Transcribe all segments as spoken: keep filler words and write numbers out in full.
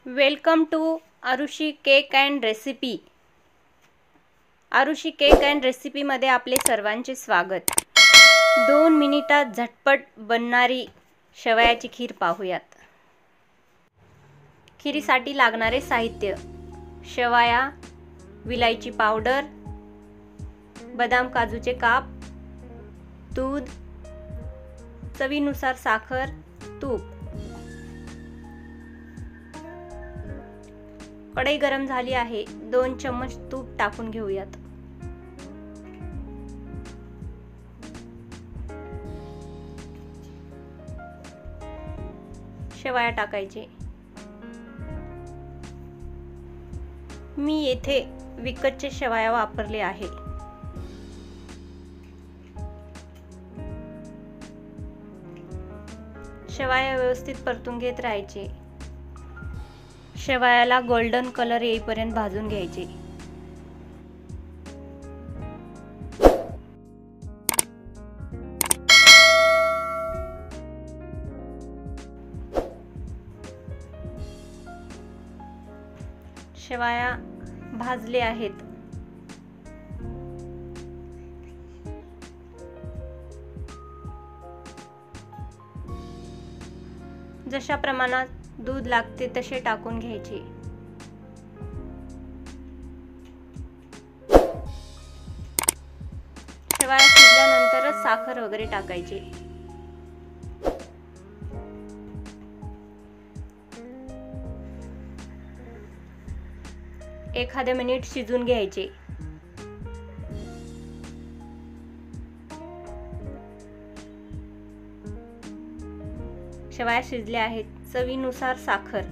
Welcome to Aarushi cake and recipe. Aarushi cake and रेसिपीमध्ये आपले सर्वांचे स्वागत. दोन मिनिटात झटपट बनणारी शेवयाची खीर पाहूयात. खीरीसाठी लागणारे साहित्य: शेवया, विलायची पावडर, बदाम काजूचे काप, दूध, चवीनुसार साखर, तूप. कढई गरम झाली आहे. दोन चम्मच तूप टाकून घेऊयात. शेवया टाकायचे. मी येथे विकतचे शेवया वापरले आहे. शेवया व्यवस्थित परतून घेत राहायचे. शेवयाला गोल्डन कलर येईपर्यंत भाजून घ्यायचे. शेवया भाजले आहेत. जशा प्रमाणात दूध लागते तसे टाकून घ्यायचे. शेवया शिजल्यानंतरच साखर वगैरे टाकायची. एखादे मिनिट शिजून घ्यायचे. शेवया शिजल्या आहेत. चवीनुसार साखर,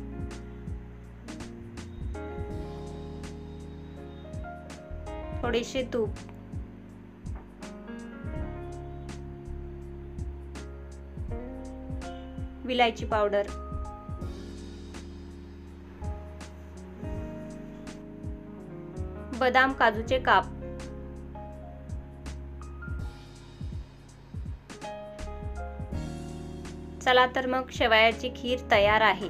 थोडेसे तूप, विलायची पावडर, बदाम काजूचे काप, चला तर मग शेवयाची खीर तयार आहे.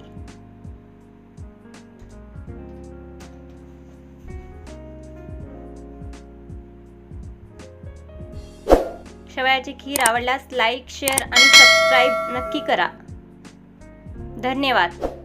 शेवयाची खीर आवडल्यास लाईक, शेअर आणि सबस्क्राईब नक्की करा. धन्यवाद.